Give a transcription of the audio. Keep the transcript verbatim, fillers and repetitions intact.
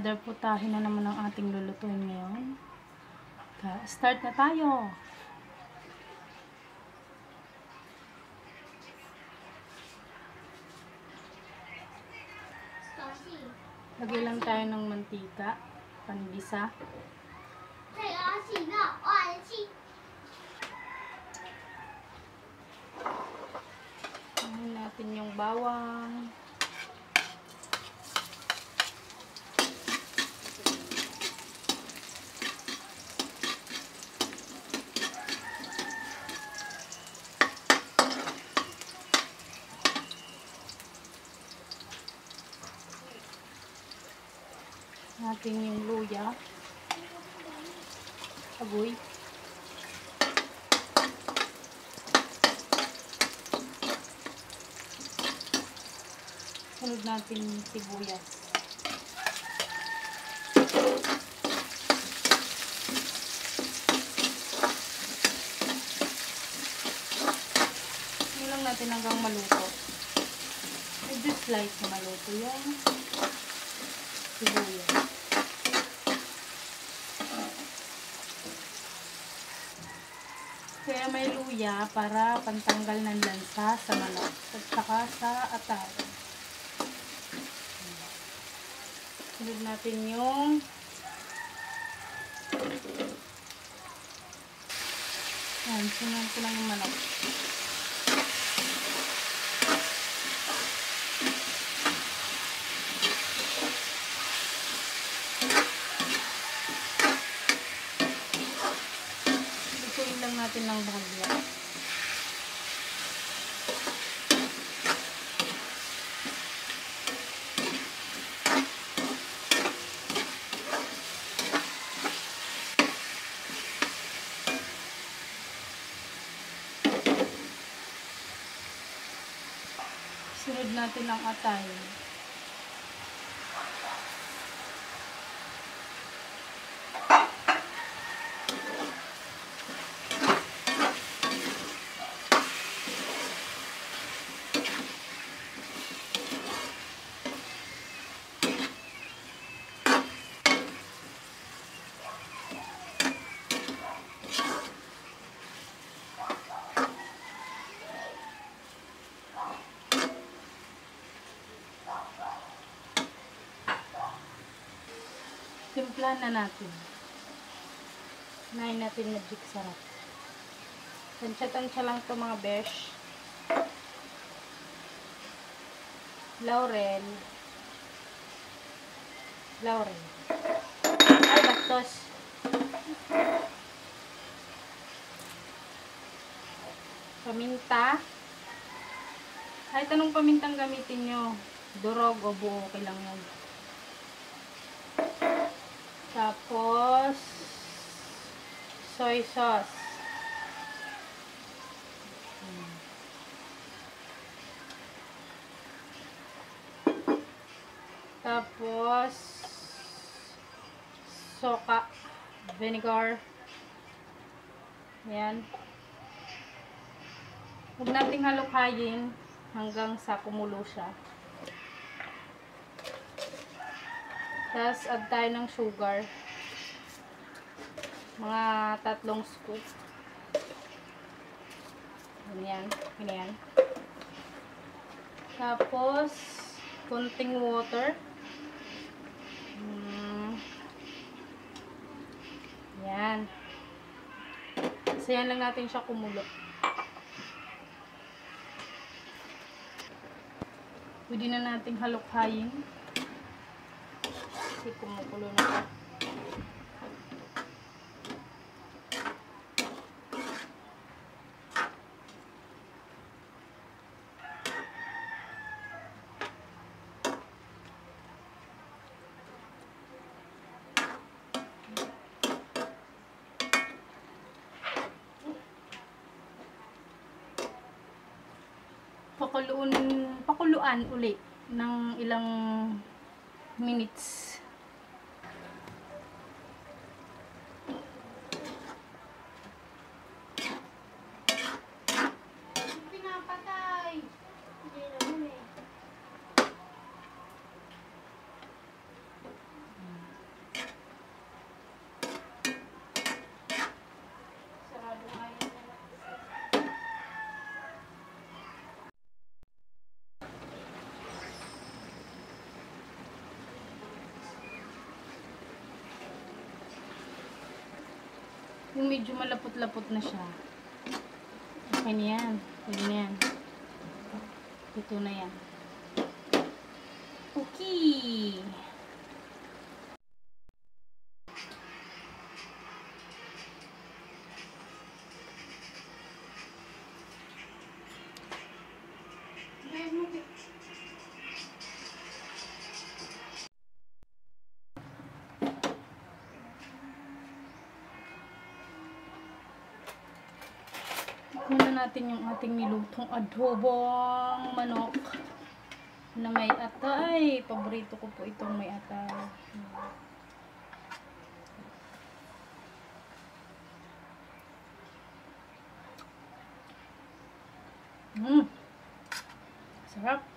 Another putahe na naman ang ating lulutuin ngayon. Start na tayo. Lagay lang tayo ng mantika, panggisa. Ahin natin yung bawang. Natin yung luya, agoy, sunod natin yung sibuyas, yun lang natin hanggang maluto. Medyo slice na maluto yung sibuyas. Kaya may luya para pantanggal ng lansa sa manok at saka sa atay. Sunod natin yung yan, sunod ko lang yung manok. Lang natin ng bahagya. Sunod natin ang atay. Timplahan na natin. Hinahin natin magic sarap. Tansya-tansya lang ito mga besh. Laurel. Laurel. Ay, bastos. Paminta. Kahit anong pamintang gamitin nyo. Durog o buo, okay lang yan. Tapos, soy sauce. Hmm. Tapos, soka, vinegar. Ayan. Huwag nating halukayin hanggang sa kumulo siya. Tapos, add tayo ng sugar. Mga tatlong scoop. Ganyan. Ganyan. Tapos, konting water. Hmm. Yan. Kasi yan lang natin siya kumulo. Pwede na nating halukhayin. Kasi kumukulo na siya. Pakuluan, pakuluan uli ng ilang minutes. Pinapatay. Hindi naman eh. Yung medyo malapot-lapot na siya. Okay na yan. Pwede na yan. Ito na yan. Okay. Muna natin yung ating nilutong adobong manok na may atay. Paborito ko po itong may atay. Mmm. Sarap.